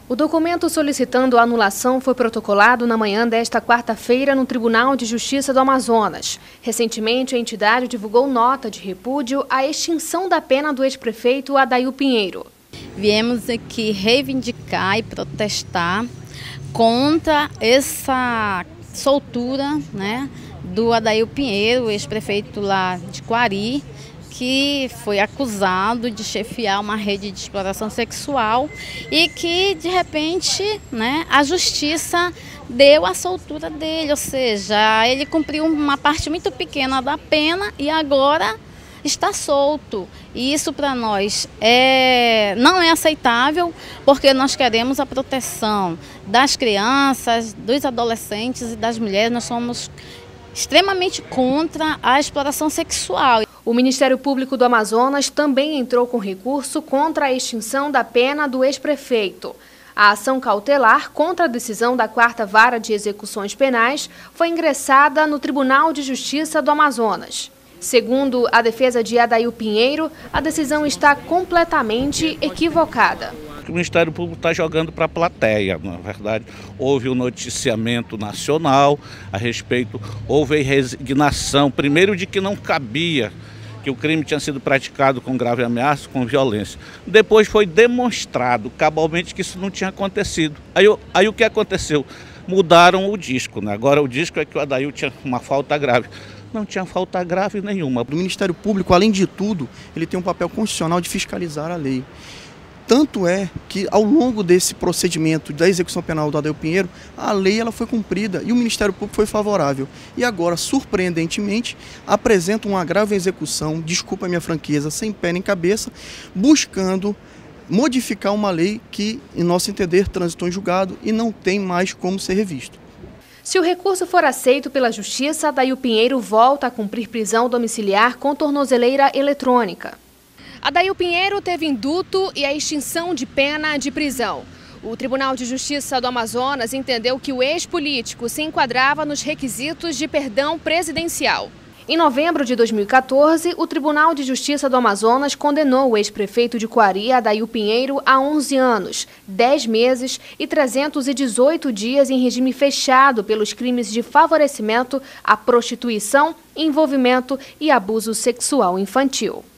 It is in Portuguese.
O documento solicitando a anulação foi protocolado na manhã desta quarta-feira no Tribunal de Justiça do Amazonas. Recentemente, a entidade divulgou nota de repúdio à extinção da pena do ex-prefeito Adail Pinheiro. Viemos aqui reivindicar e protestar contra essa soltura, do Adail Pinheiro, ex-prefeito lá de Quari, que foi acusado de chefiar uma rede de exploração sexual e que, de repente, a justiça deu a soltura dele, ou seja, ele cumpriu uma parte muito pequena da pena e agora está solto. E isso para nós não é aceitável, porque nós queremos a proteção das crianças, dos adolescentes e das mulheres. Nós somos extremamente contra a exploração sexual. O Ministério Público do Amazonas também entrou com recurso contra a extinção da pena do ex-prefeito. A ação cautelar contra a decisão da 4ª Vara de Execuções Penais foi ingressada no Tribunal de Justiça do Amazonas. Segundo a defesa de Adail Pinheiro, a decisão está completamente equivocada. O Ministério Público está jogando para a plateia, na verdade. Houve um noticiamento nacional a respeito, houve resignação, primeiro de que não cabia, que o crime tinha sido praticado com grave ameaça, com violência. Depois foi demonstrado cabalmente que isso não tinha acontecido. Aí o que aconteceu? Mudaram o disco, Agora o disco é que o Adail tinha uma falta grave. Não tinha falta grave nenhuma. O Ministério Público, além de tudo, ele tem um papel constitucional de fiscalizar a lei. Tanto é que, ao longo desse procedimento da execução penal do Adail Pinheiro, a lei ela foi cumprida e o Ministério Público foi favorável. E agora, surpreendentemente, apresenta uma grave execução, desculpa a minha franqueza, sem pé nem cabeça, buscando modificar uma lei que, em nosso entender, transitou em julgado e não tem mais como ser revisto. Se o recurso for aceito pela Justiça, Adail Pinheiro volta a cumprir prisão domiciliar com tornozeleira eletrônica. Adail Pinheiro teve indulto e a extinção de pena de prisão. O Tribunal de Justiça do Amazonas entendeu que o ex-político se enquadrava nos requisitos de perdão presidencial. Em novembro de 2014, o Tribunal de Justiça do Amazonas condenou o ex-prefeito de Quari, Adail Pinheiro, a 11 anos, 10 meses e 318 dias em regime fechado pelos crimes de favorecimento à prostituição, envolvimento e abuso sexual infantil.